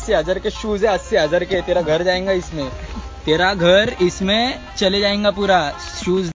80,000 के शूज है, 80,000 के। तेरा घर जाएगा इसमें, तेरा घर इसमें चले जाएगा पूरा शूज।